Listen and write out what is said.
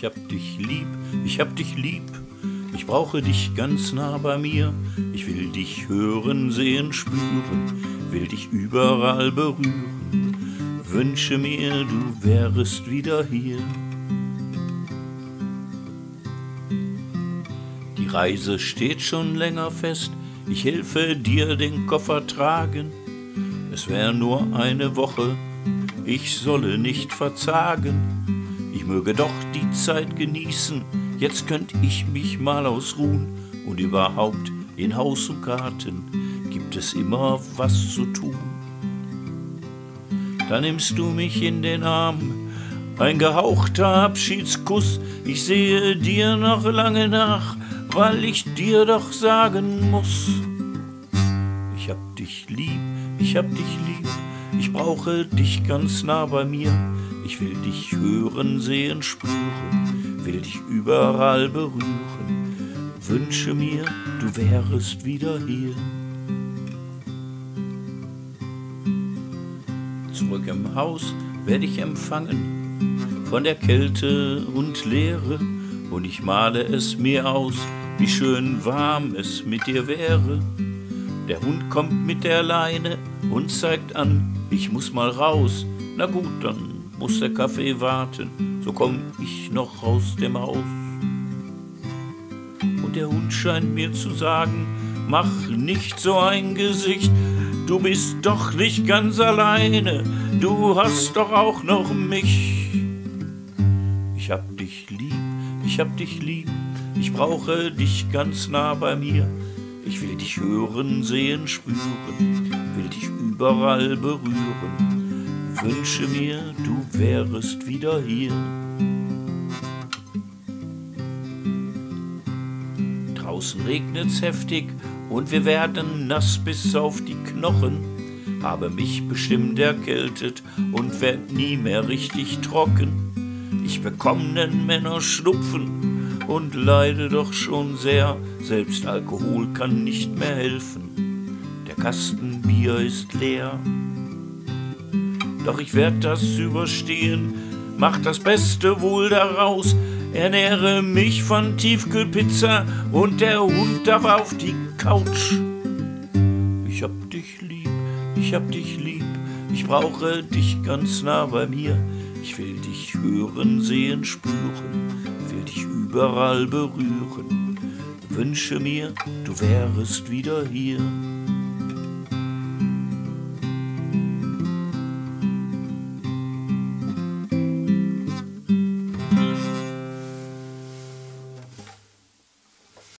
ich hab dich lieb, ich hab dich lieb. Ich brauche dich ganz nah bei mir. Ich will dich hören, sehen, spüren, will dich überall berühren. Wünsche mir, du wärest wieder hier. Die Reise steht schon länger fest. Ich helfe dir den Koffer tragen. Es wär nur eine Woche, ich solle nicht verzagen. Ich möge doch die Zeit genießen, jetzt könnt ich mich mal ausruhen. Und überhaupt in Haus und Garten gibt es immer was zu tun. Da nimmst du mich in den Arm, ein gehauchter Abschiedskuss. Ich sehe dir noch lange nach, weil ich dir doch sagen muss: Ich hab dich lieb, ich hab dich lieb. Ich brauche dich ganz nah bei mir. Ich will dich hören, sehen, spüren, will dich überall berühren. Wünsche mir, du wärest wieder hier. Zurück im Haus werd ich empfangen von der Kälte und Leere. Und ich male es mir aus, wie schön warm es mit dir wäre. Der Hund kommt mit der Leine und zeigt an, ich muss mal raus. Na gut, dann muss der Kaffee warten, so komm ich noch aus dem Haus. Und der Hund scheint mir zu sagen, mach nicht so ein Gesicht, du bist doch nicht ganz alleine, du hast doch auch noch mich. Ich hab dich lieb, ich hab dich lieb, ich brauche dich ganz nah bei mir. Ich will dich hören, sehen, spüren, will dich überall berühren. Wünsche mir, du wärest wieder hier. Draußen regnet's heftig und wir werden nass bis auf die Knochen. Habe mich bestimmt erkältet und werd nie mehr richtig trocken. Ich bekomm nen Männerschnupfen und leide doch schon sehr. Selbst Alkohol kann nicht mehr helfen, der Kasten Bier ist leer. Doch ich werd das überstehen, mach das Beste wohl daraus. Ernähre mich von Tiefkühlpizza und der Hund darf auf die Couch. Ich hab dich lieb, ich hab dich lieb, ich brauche dich ganz nah bei mir. Ich will dich hören, sehen, spüren, will dich überall berühren. Wünsche mir, du wärest wieder hier.